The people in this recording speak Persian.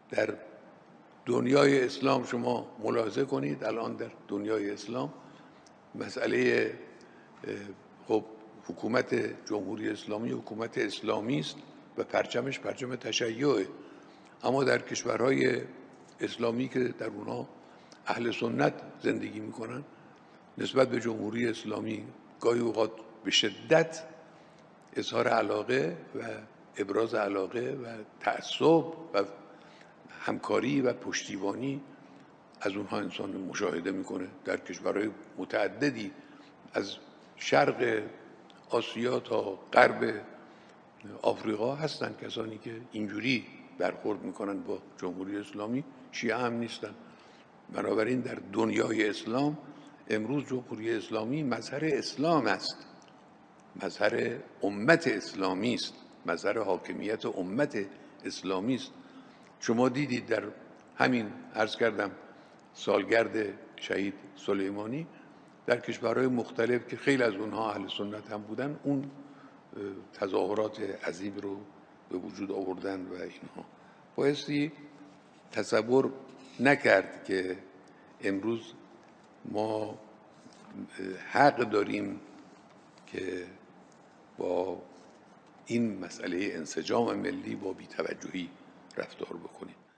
در دنیای اسلام شما ملاحظه کنید الان در دنیای اسلام مسئله خب حکومت جمهوری اسلامی حکومت اسلامی است و پرچمش پرچم تشیعه، اما در کشورهای اسلامی که در اونها اهل سنت زندگی میکنن نسبت به جمهوری اسلامی گاهی اوقات به شدت اظهار علاقه و ابراز علاقه و تعصب و همکاری و پشتیبانی از اونها انسان مشاهده میکنه. در کشورهای متعددی از شرق آسیا تا غرب آفریقا هستن کسانی که اینجوری برخورد میکنن با جمهوری اسلامی، شیعه هم نیستن. بنابراین در دنیای اسلام امروز جمهوری اسلامی مظهر اسلام است، مظهر امت اسلامی است، مظهر حاکمیت امت اسلامی است. شما دیدید در همین عرض کردم سالگرد شهید سلیمانی در کشورهای مختلف که خیلی از اونها اهل سنت هم بودن اون تظاهرات عظیم رو به وجود آوردن و اینها بایستی تصور نکرد که امروز ما حق داریم که با این مسئله انسجام ملی با بی‌توجهی رفتار بکنیم.